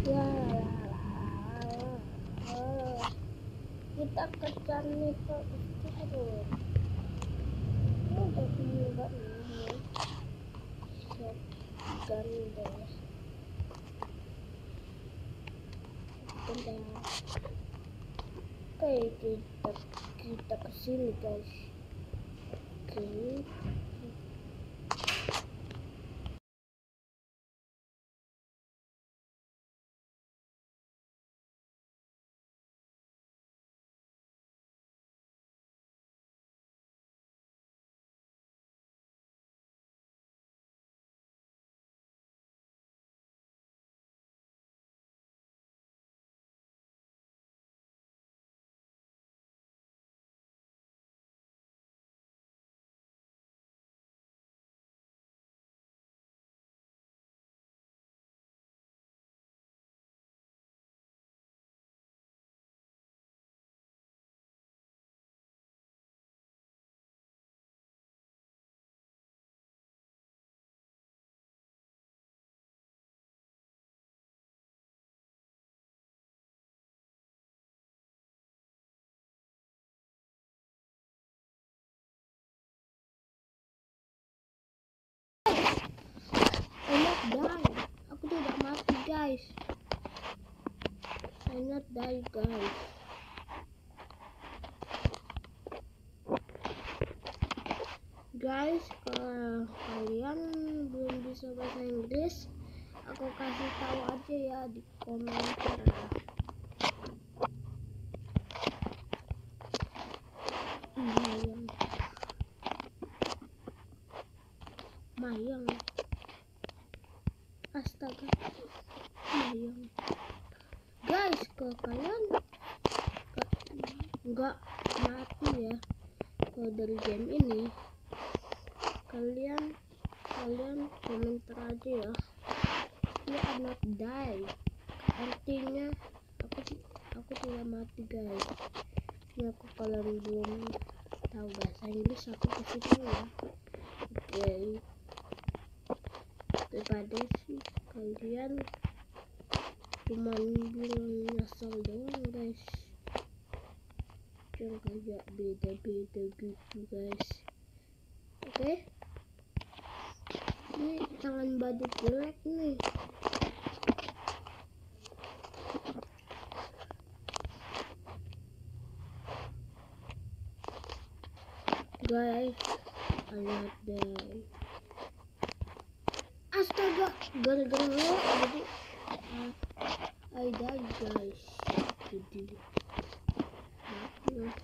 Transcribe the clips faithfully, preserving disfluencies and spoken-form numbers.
Ya, kita kejar nih ke turun. Ini udah enggak nih. Shotgun deh. Bentar. Oke, kita kita kesini guys. Oke. Die. Aku tidak mati guys. I not die guys. Guys, kalau kalian belum bisa bahasa Inggris, aku kasih tahu aja ya di komentar. Mayang, mayang. Astaga, mayang. Guys, kalau kalian nggak mati ya kalau dari game ini, kalian kalian komentar aja ya. You are not die. Artinya aku aku tidak mati guys. Ini aku kalian belum tahu bahasa Inggris, aku kasih tahu ya. Oke. Okay. Daripada sih kalian cuman bilang nyasar doang guys, jangan kayak beda-beda gitu guys. Oke, okay? Ini tangan badut jelek nih. Guys, I not die. Astaga, gara-gara lo jadi uh, I die guys. Jadi uh,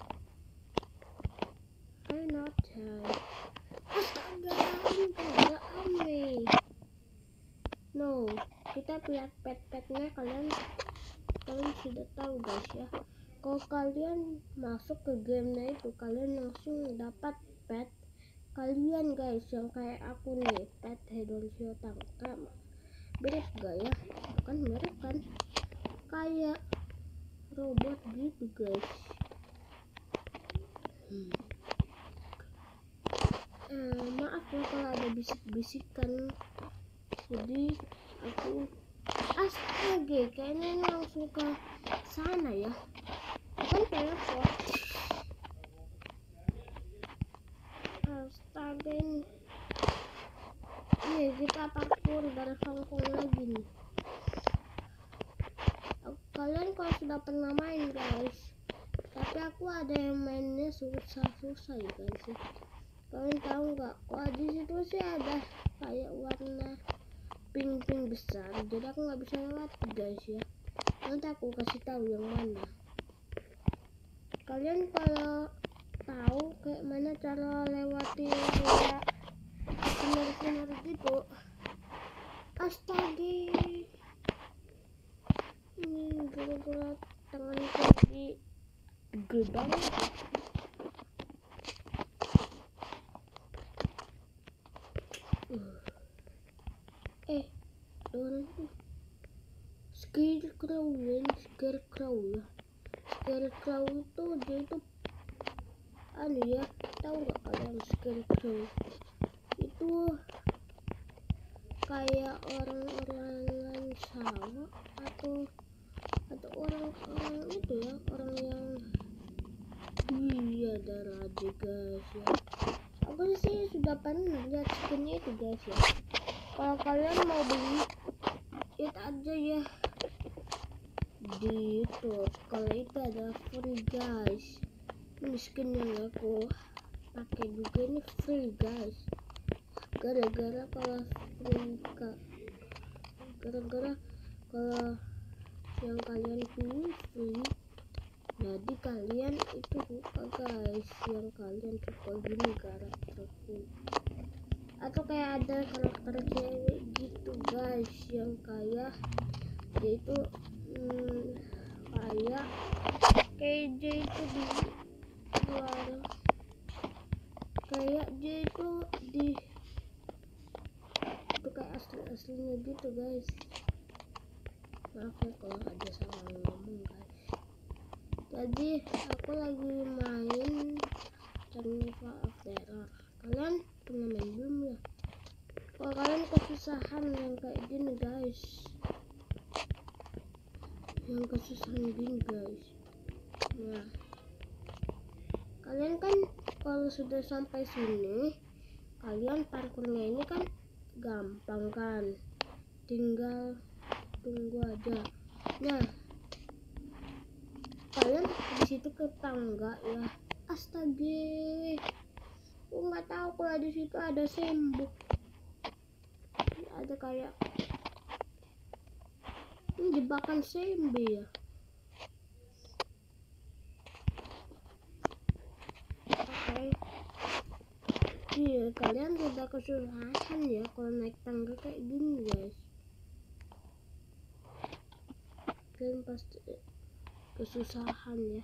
I not die. Astaga, ini gara aneh. No, kita lihat pet-petnya. Kalian kalian sudah tahu guys ya. Kalau kalian masuk ke gamenya itu, kalian langsung dapat pet kalian guys, yang kayak aku nih, pet hedon siotang. Mirip gak ya? Kan mirip kan? Kayak robot gitu guys. Hmm. Eh, maaf ya kalau ada bisik-bisikan. Jadi aku astaga, kayaknya ini langsung ke sana ya. Kan teleport. Astaga, ini nih kita parkour dari Hongkong lagi nih. Kalian kalau sudah pernah main guys, tapi aku ada yang mainnya susah-susah ya guys ya. Kalian tahu nggak? Wah, di situ sih ada kayak warna pink-pink besar, jadi aku nggak bisa lewat guys ya. Nanti aku kasih tahu yang mana. Kalian kalau tahu kayak mana cara lewati kayak benar-benar gitu, astaga, ini gara-gara tangan kaki gede banget. Eh, orang tuh scarecrow ya, scarecrow ya. Scarecrow itu dia itu anu ya, tahu nggak kalian scarecrow itu kayak orang-orang sawah atau atau orang-orang itu ya, orang yang iya ada raja guys ya. Aku sih sudah pernah lihat skinnya itu guys ya. Kalau kalian mau beli lihat aja ya di YouTube. Kalau itu ada free guys. Ini skin yang aku pakai juga ini free guys. Gara-gara kalau free kak, gara-gara kalau yang kalian pilih free, jadi kalian itu suka guys, yang kalian suka gini karakterku. Atau kayak ada karakter cewek gitu guys, yang kayak dia itu hmm, kayak kayak dia itu di luar, kayak dia itu di itu kayak asli-aslinya gitu guys. Maaf ya kalau ada salah ngomong guys. Jadi aku lagi main Carnival of Terror. Kalian pernah main belum ya? Kalau kalian kesusahan yang kayak gini guys, yang kesusahan gini guys, nah kalian kan kalau sudah sampai sini, kalian parkurnya ini kan gampang kan, tinggal tunggu aja. Nah kalian di situ ke tangga ya. Astaga, aku nggak tahu kalau di situ ada sembuk, ada kayak ini jebakan sembe ya. Oke, iya kalian sudah kesusahan ya kalau naik tangga kayak gini guys. Kalian pasti kesusahan ya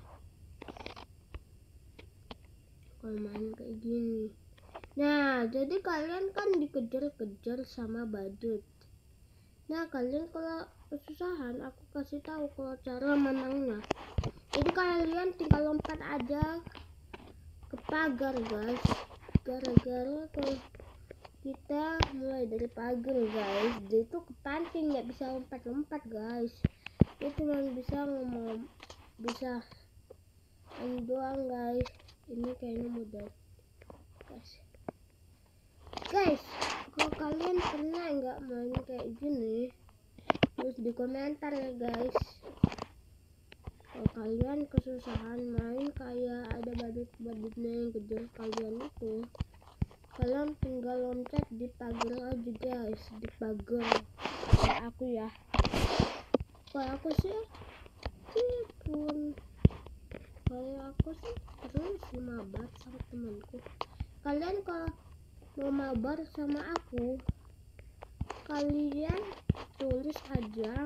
kalau main kayak gini. Nah jadi kalian kan dikejar-kejar sama badut. Nah kalian kalau kesusahan, aku kasih tahu kalau cara menangnya. Jadi kalian tinggal lompat aja ke pagar guys. Gara-gara kalau kita mulai dari pagar guys, dia itu kepancing, nggak bisa lompat-lompat guys. Dia cuma bisa ngomong, bisa ini doang guys. Ini kayaknya mudah guys. Guys, kalau kalian pernah nggak main kayak gini, terus di komentar ya guys. Kalau kalian kesusahan main kayak ada badut-badutnya yang kejar kalian itu, kalian tinggal loncat di pagar aja guys, di pagar. Kayak aku ya. Kalau aku sih, sih pun kalau aku sih terus mabar sama temanku. Kalian kalau mau mabar sama aku, kalian tulis aja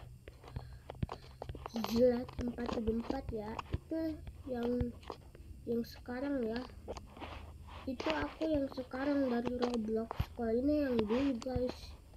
Zlat empat tujuh empat ya. Itu yang yang sekarang ya. Itu aku yang sekarang dari Roblox. Kalau ini yang dulu guys.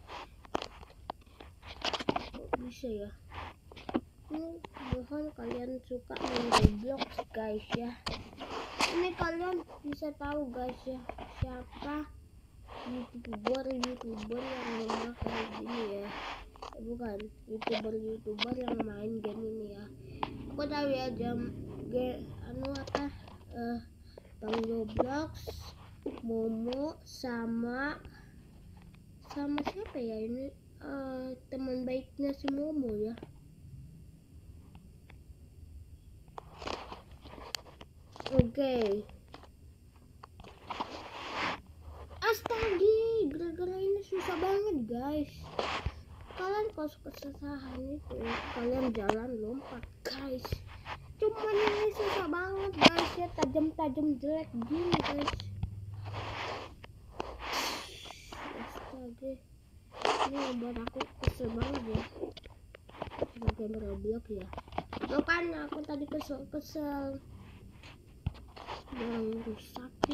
Kok bisa ya? Ini mohon kalian suka main Roblox guys ya. Ini kalian bisa tahu guys ya, siapa youtuber youtuber yang memang kayak gini ya. Eh, bukan youtuber youtuber yang main game ini ya. Aku tahu ya jam game anu apa eh Bang Roblox, Momo sama sama siapa ya ini uh, teman baiknya si Momo ya. Oke, okay. Astaga, gara-gara ini susah banget guys. Kalian kalau kesusahan itu kalian jalan lompat guys. Cuman ini susah banget guys ya, tajam-tajam jelek gini guys. Astaga, ini buat aku kesel banget ya sebagai Roblox ya. Makanya aku tadi kesel-kesel yang rusakin.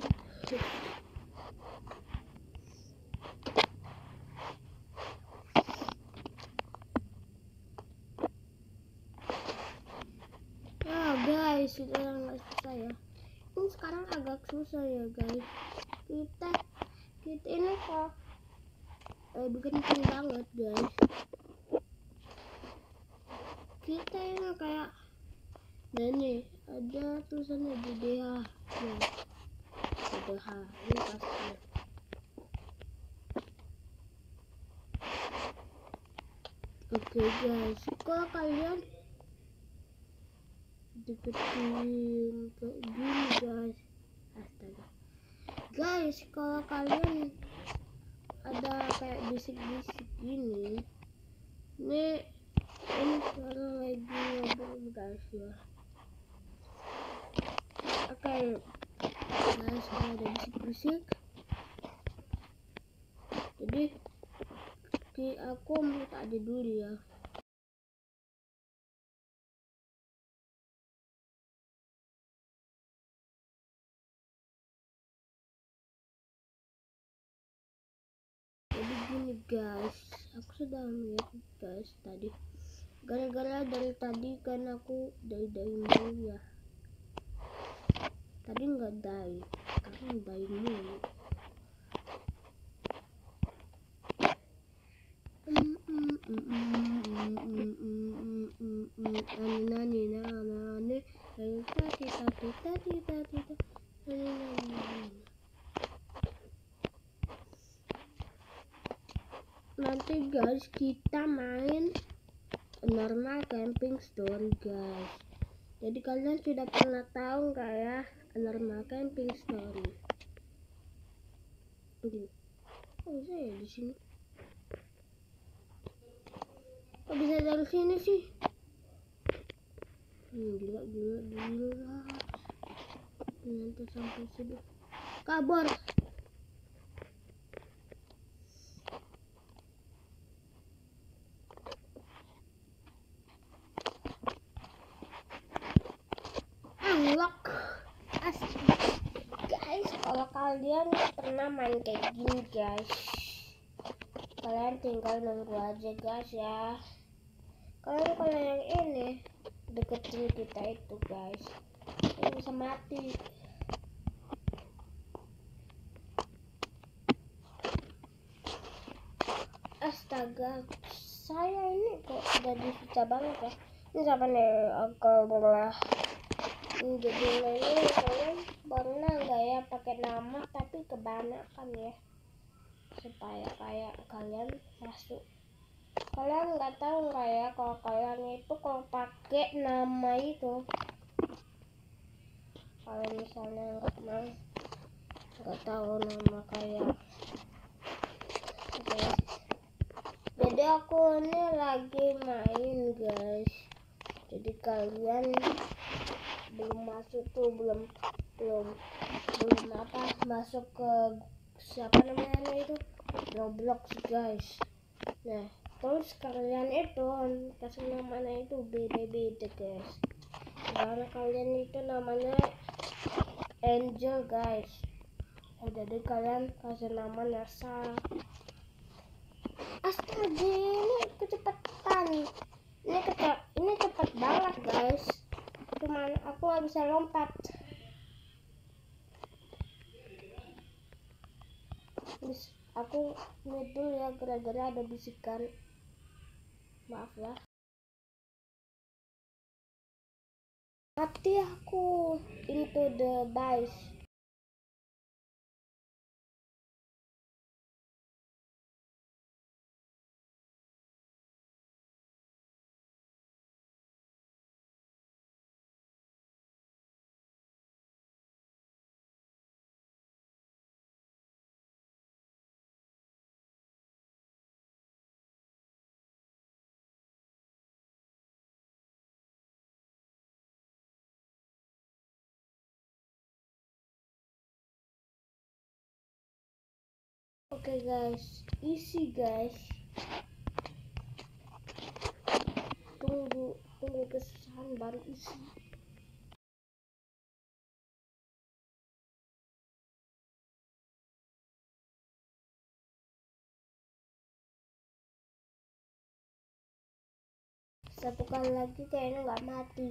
Ya guys, sudah nggak susah ya. Ini sekarang agak susah ya guys. Kita kita ini kok eh, bikin banget guys. Dan nih ada tulisannya D D H. Nah, D D H ini pasti. Oke guys, kalau kalian deketin kayak gini guys, astaga guys, kalau kalian ada kayak bisik-bisik gini, nih ini sekarang lagi ngobrol guys ya. Oke guys, kalau ada bisik-bisik, jadi di aku mute aja dulu ya. Jadi gini guys, aku sudah melihat guys tadi, gara-gara dari tadi kan aku dari dari mulu ya. Tadi nggak dari, sekarang dari mulu. Nani nani nani tati tati tati tati tati. Nanti guys kita main normal camping story guys. Jadi kalian sudah pernah tahu nggak ya normal camping story? Tunggu, kok bisa ya di sini? Kok bisa dari sini sih? Hmm, gila gila gila. Nanti sampai sini kabur. Unlock. Astaga guys, kalau kalian pernah main kayak gini guys, kalian tinggal nunggu aja guys ya. Kalian kalau yang ini deketin kita itu guys, ini bisa mati. Astaga, saya ini kok jadi susah banget ya. Ini siapa nih? Aku bola. Jadi ini kalian pernah nggak ya pakai nama tapi kebanyakan ya, supaya kayak kalian masuk. Kalian nggak tahu nggak ya kalau kalian itu kalau pakai nama itu, kalau misalnya nggak mau nggak tahu nama kayak guys. Jadi aku ini lagi main guys, jadi kalian belum masuk tuh, belum belum belum apa masuk ke siapa namanya itu Roblox guys. Nah terus kalian itu kasih namanya itu beda-beda guys, karena kalian itu namanya Angel guys. Nah, jadi kalian kasih nama Nasa. Astaga, ini kecepatan, ini kecep ini cepat banget guys, cuman aku nggak bisa lompat. Bis, aku mute dulu ya gara-gara ada bisikan, maaf ya. Mati aku into the base. Oke okay guys, isi guys. Tunggu, tunggu kesusahan baru isi. Satu kali lagi kayaknya nggak mati.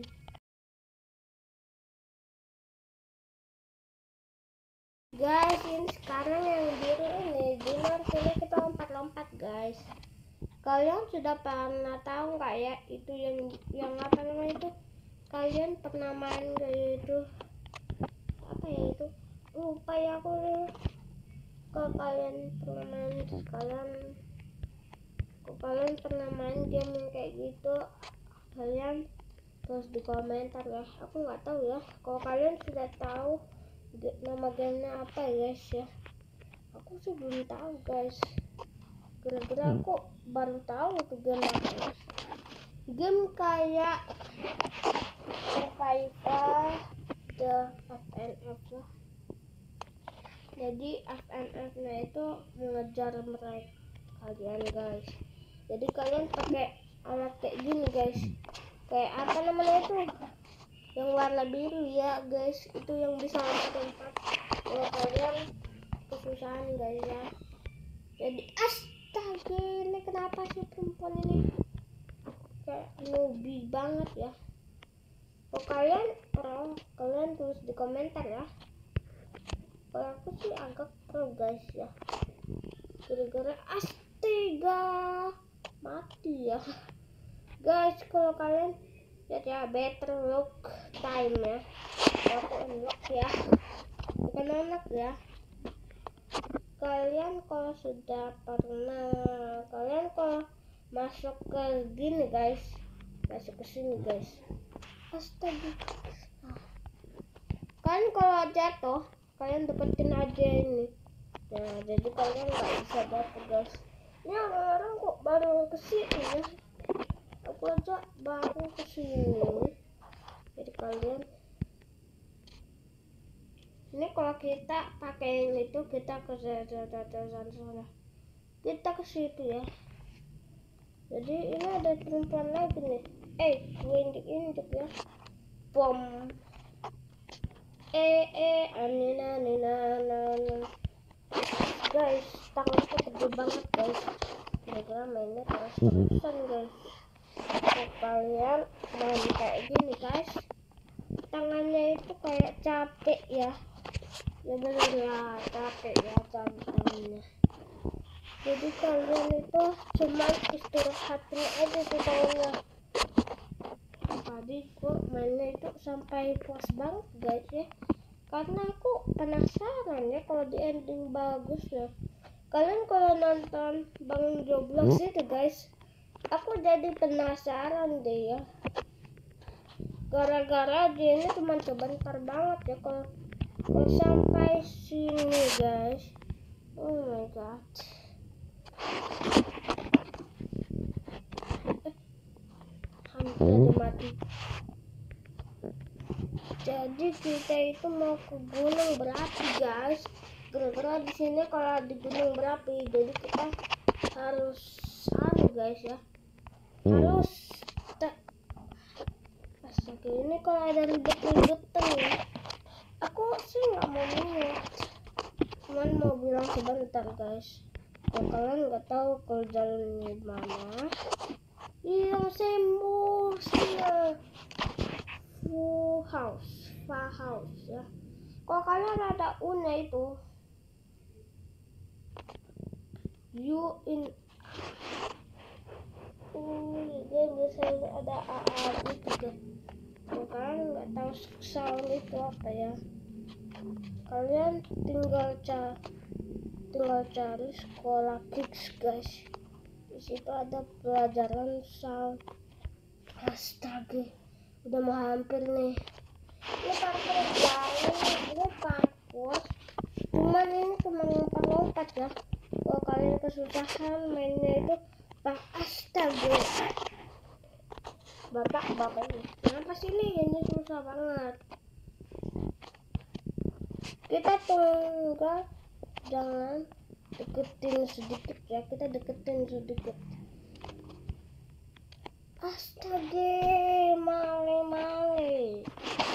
Guys, ini sekarang yang biru ini, dimana sini kita lompat-lompat guys. Kalian sudah pernah tahu nggak ya itu yang yang apa namanya itu kalian pernah main kayak itu apa ya itu lupa ya aku. Kalau kalian pernah main kalian kalau kalian pernah main game kayak gitu, kalian terus di komentar ya. Aku nggak tahu ya, kalau kalian sudah tahu nama gamenya apa ya guys ya. Aku sih belum tahu guys, kira-kira aku baru tahu tuh game apa ya. Game kayak survival the F N F lah. Jadi F N F nya itu mengejar mereka kalian guys. Jadi kalian pakai alat kayak gini guys, kayak apa namanya itu yang warna biru ya guys, itu yang bisa lompat-lompat. Kalau kalian kesusahan guys ya. Jadi astaga, ini kenapa sih perempuan ini kayak newbie banget ya. Kalau kalian orang kalian tulis di komentar ya. Kalau aku sih agak pro guys ya, gara-gara astaga mati ya guys. Kalau kalian lihat ya, better look time ya, aku unlock ya, bukan anak ya. Kalian kalau sudah pernah, kalian kalau masuk ke gini guys, masuk ke sini guys, astaga. Nah, kalian kalau jatuh kalian deketin aja ini. Nah, jadi kalian nggak bisa jatuh guys. Ini orang-orang kok baru kesini ya, aku aja baru kesini. Jadi kalian ini kalau kita pakai ini itu kita ke sana, kita ke situ ya. Jadi ini ada perempuan lagi nih, eh gue injek-injek ya, bom. Eh eh anina nina nana guys, tanganku gede banget guys, kira-kira mainnya terus-terusan guys. Kalau kalian main kayak gini guys, tangannya itu kayak capek ya, ya bener ya, capek ya tangannya. Jadi kalian itu cuma istirahatin aja tuh tangannya. Tadi gue mainnya itu sampai puas banget guys ya, karena aku penasaran ya kalau di ending bagus ya. Kalian kalau nonton Bang Joblox itu guys, aku jadi penasaran deh ya, gara-gara dia ini cuma sebentar banget ya. Kalau kalau sampai sini guys, oh my god, eh, hampir aja mati. Jadi kita itu mau ke gunung berapi guys, gara-gara di sini kalau di gunung berapi, jadi kita harus anu guys ya, harus tak. Astaga, ini kalau ada ribet-ribetan ya, aku sih nggak mau minyak, cuman mau bilang sebentar guys. Kalau kalian nggak tahu kalau jalannya mana, yang sembuh sih full house, full house ya. Kalau kalian ada una itu, you in uh, dia biasanya ada A A gitu deh. Kalau kalian nggak tahu sound itu apa ya, kalian tinggal cari tinggal cari sekolah kids guys. Di situ ada pelajaran sound. Astaga, udah mau hampir nih. Ini parkour guys, ini parkour. Cuman ini cuma lompat-lompat ya. Kalau kalian kesusahan mainnya itu, pak astaga. Bapak-bapak ini, kenapa sih ini? Ini susah banget. Kita tunggal, jangan deketin sedikit ya, kita deketin sedikit. Astaga, male-male.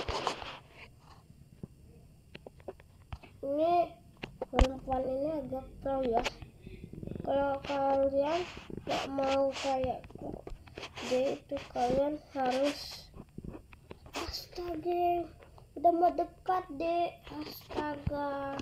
Ini perempuan ini agak pro ya. Kalau kalian gak mau kayak dia itu, kalian harus, astaga, udah mau dekat deh, astaga.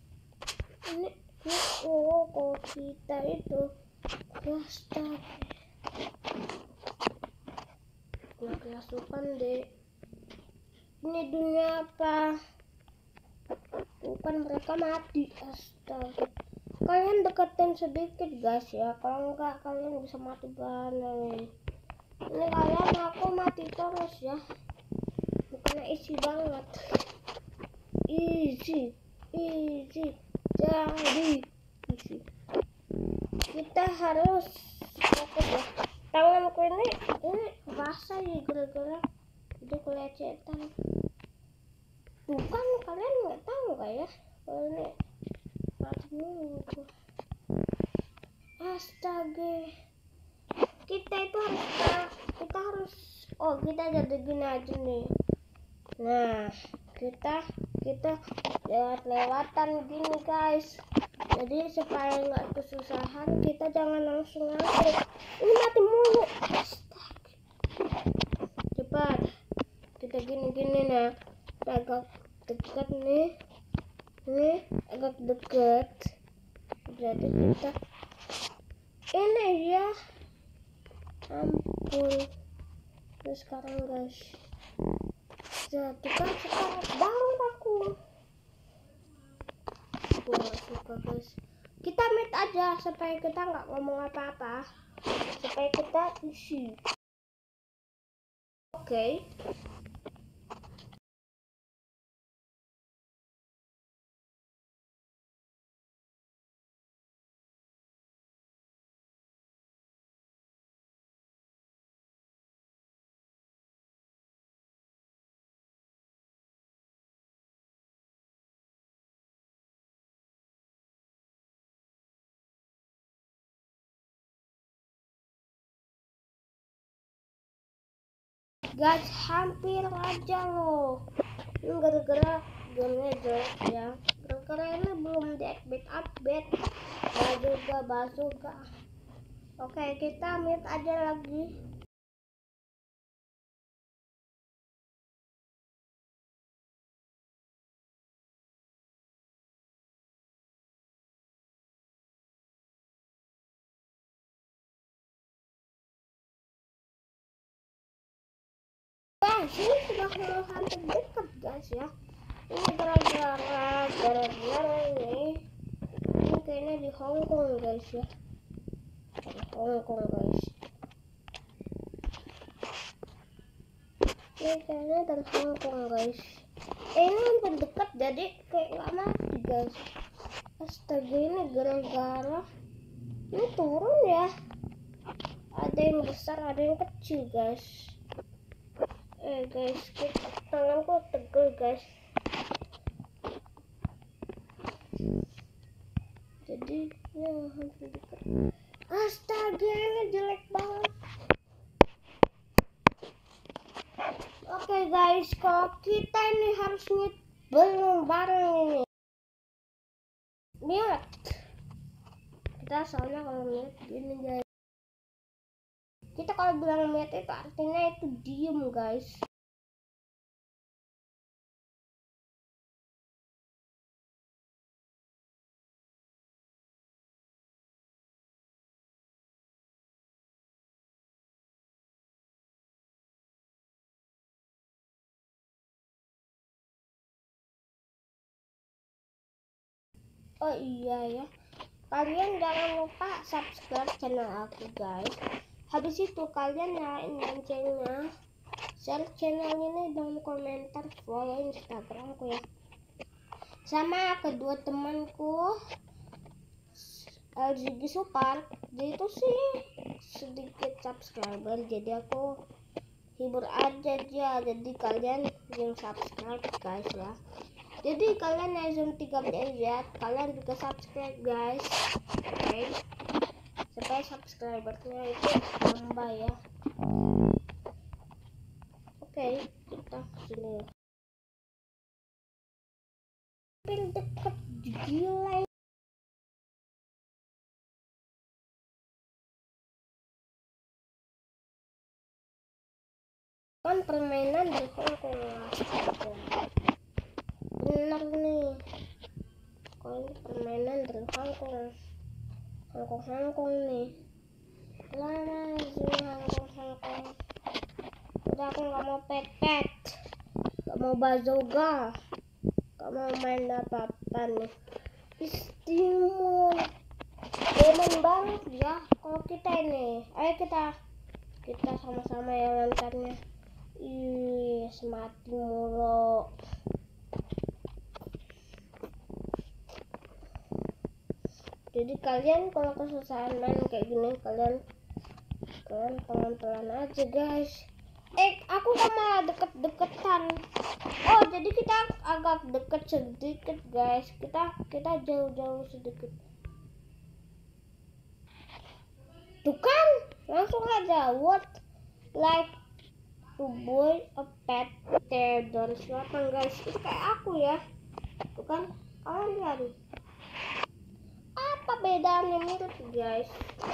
Ini, ini oh, kalau kita itu, astaga. Nah, kerasukan deh. Ini dunia apa? Bukan, mereka mati. Astaga. Kalian deketin sedikit guys ya. Kalau enggak kalian bisa mati banget. Ini kalian aku mati terus ya. Bukannya isi banget. Easy, easy. Jadi easy. Kita harus fokus ya. Tanganku ini ini basah ya gara-gara itu kelecetan. Tuh kan kalian nggak tahu nggak ya? Kalau ini mati tuh. Astaga. Kita itu harus kita harus oh kita jadi gini aja nih. Nah kita kita lewat-lewatan gini guys. Jadi supaya nggak kesusahan kita jangan langsung masuk. Ini mati mulu. Astaga. Cepat. Kita gini-gini nah. Kita agak dekat nih. Ini agak dekat. Berarti kita ini ya. Ampun. Terus sekarang guys. Jadi kan sekarang bangun aku. Gua gak suka guys. Kita meet aja supaya kita nggak ngomong apa-apa, supaya kita isi. Oke okay. Guys, hampir aja loh. Ini gara-gara gamenya jelek ya. Gara-gara ini belum di update update. Bazuka bazuka. Oke, kita meet aja lagi. Guys, ini sudah mulai hampir dekat guys ya. Ini gara-gara gara-gara ini ini kayaknya di Hong Kong guys ya. Di Hong Kong guys. Ini kayaknya dari Hong Kong guys. Eh, ini hampir dekat jadi kayak nggak mati guys. Astaga, ini gara-gara ini turun ya. Ada yang besar, ada yang kecil guys. Eh guys, kita, tanganku tegel guys. Jadi ya hampir dekat. Astaga, ini jelek banget. Oke okay, guys, kalau kita ini harus meet belum bareng ini. Meet. Kita soalnya kalau meet gini guys. Kita kalau bilang meet itu artinya itu diem guys. Oh iya ya, kalian jangan lupa subscribe channel aku guys. Habis itu kalian nyalain loncengnya, share channel ini dan komentar, follow Instagramku ya. Sama kedua temanku Ziggy Supar, dia itu sih sedikit subscriber, jadi aku hibur aja dia. Jadi kalian yang subscribe guys ya. Jadi kalian langsung tiga menit ya, kalian juga subscribe guys. Oke okay. Supaya subscribernya itu tambah ya. Oke okay, kita kesini. Hampir deket, gila. Kan permainan dari Hong Kong. Bener nih, kalau ini permainan dari Hong Kong, Hong Kong Hong Kong nih. Lama sih hangkong-hangkong. Udah aku nggak mau pet-pet, nggak mau bazooka, nggak mau main apa-apa nih. Istimewa, demen banget ya kalau kita ini. Ayo kita kita sama-sama ya lantarnya. Ih, semati mulu. Jadi kalian kalau kesusahan main kayak gini, kalian kalian pelan-pelan aja guys. Eh, aku sama deket-deketan. Oh, jadi kita agak deket sedikit guys. Kita kita jauh-jauh sedikit. Tuh kan, langsung aja. What like to boy a pet there don't selatan guys. Itu kayak aku ya. Tuh kan, kalian lihat. Apa bedanya mirip guys?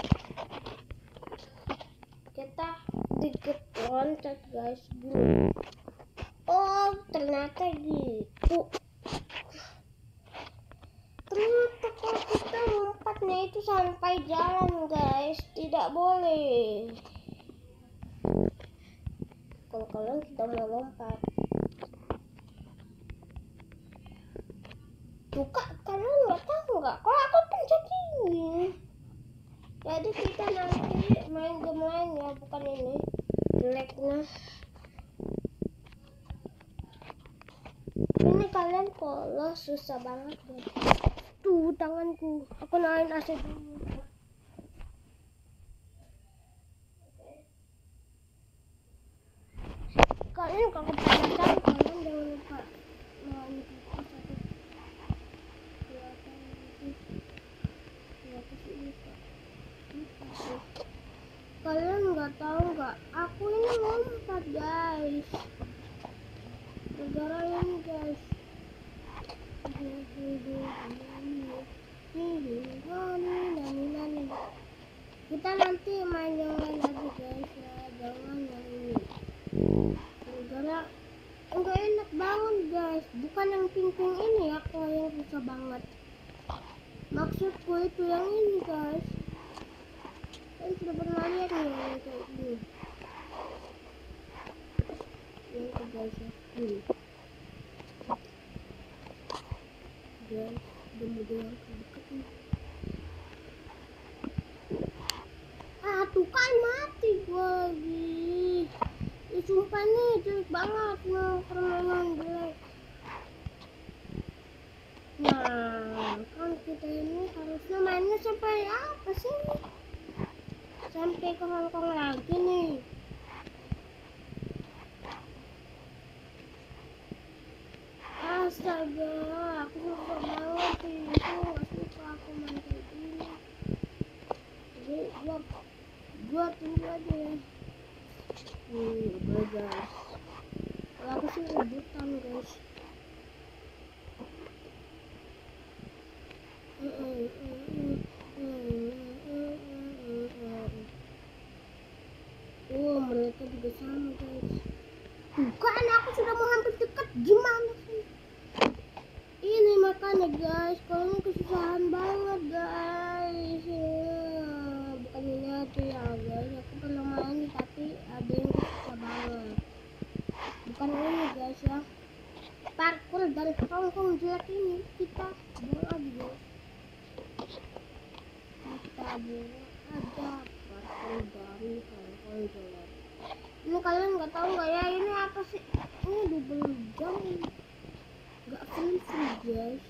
Kita dikit loncat guys gini. Oh, ternyata gitu. Ternyata kalau kita lompatnya itu sampai jalan guys, tidak boleh. Kalau kalian sudah mau lompat, tuh kak, kalian nggak tahu nggak? Kalau aku pencet ini, jadi kita nanti main game lain ya, bukan ini jeleknya. Ini kalian kalau susah banget guys. Tuh tanganku, aku naik A C dulu. Kalian kalau kepadatan, kalian jangan lupa main satu dua tiga. Kalian nggak tahu nggak? Aku ini lompat guys. Negara ini guys. Kita nanti main yang lain lagi guys ya, jangan yang ini. Negara enggak enak banget guys, bukan yang pink-pink ini ya, kalau yang susah banget. Maksudku itu yang ini guys. Kalian sudah pernah lihat nih yang kayak gini. Yang itu guys ya. Ini. Guys, udah mau dengar deket nih. Ah, tuh kan mati gua lagi. Ya, sumpah nih, jelek banget nah, permainan jelek. Nah, kan kita ini harusnya mainnya sampai apa sih? Sampai ke Hongkong lagi nih. Astaga, aku suka banget itu, gak suka aku main kayak gini. Jadi gua, gua tunggu aja ya. Nih, udah guys. Kalau aku sih rebutan guys. Oh, mereka juga sama guys. Bukan, aku sudah mau hampir dekat. Gimana sih? Ini makanya guys, kalau ini kesusahan banget guys ya. Bukan ini aja ya guys, aku pernah main tapi ada yang susah banget. Bukan ini guys ya, parkour dari Hongkong jelek ini. Kita buang aja guys, kita buang aja parkour dari Hongkong jelek. Ini kalian nggak tahu nggak ya, ini apa sih? Ini double jump, nggak free free guys.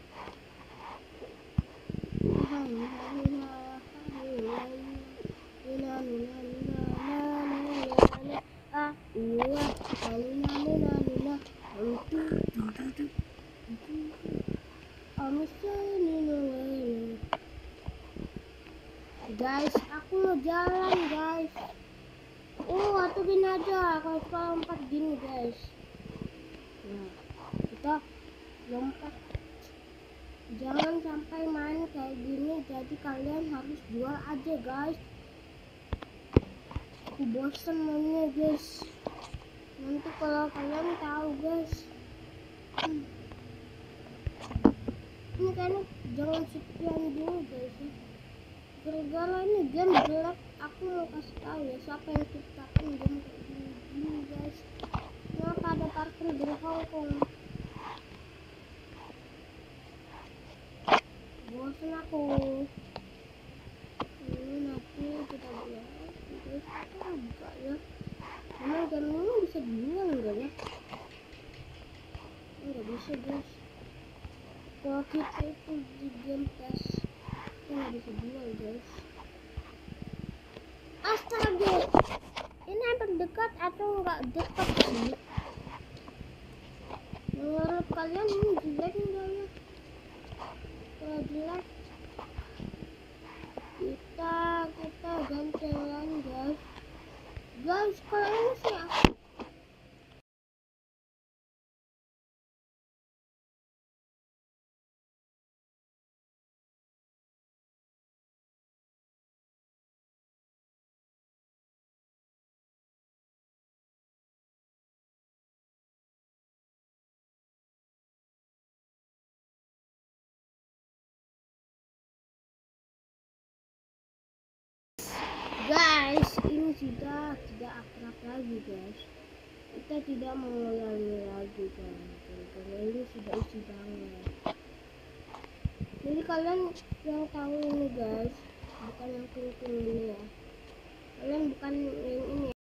Guys, aku mau jalan guys. Oh, atau gini aja, kalau kita lompat gini guys. Nah, kita lompat. Jangan sampai main kayak gini, jadi kalian harus jual aja guys. Aku bosen mainnya guys. Nanti kalau kalian tahu guys, hmm. ini kayaknya jangan sekian dulu guys ya. Oke gara-gara ini game jelek. Aku mau kasih tahu ya siapa yang ciptakan game kayak gini guys. Kenapa ada parkir di Hongkong? Bosan aku. Ini nanti kita buat guys, kita buka ya. Emang game ini bisa dijual enggak ya? Enggak bisa guys. Kalau kita itu di game pass kita nggak bisa jual guys. Astaga, ini emang dekat atau enggak dekat sih? Menurut kalian ini jelek enggak ya? Kalau jelek kita kita gantian guys. Guys, kalau ini sih aku guys, ini sudah tidak akrab lagi guys. Kita tidak mengulangi lagi guys. Karena ini sudah isi banget. Jadi kalian yang tahu ini guys, bukan yang kuning ini ya. Kalian bukan yang ini.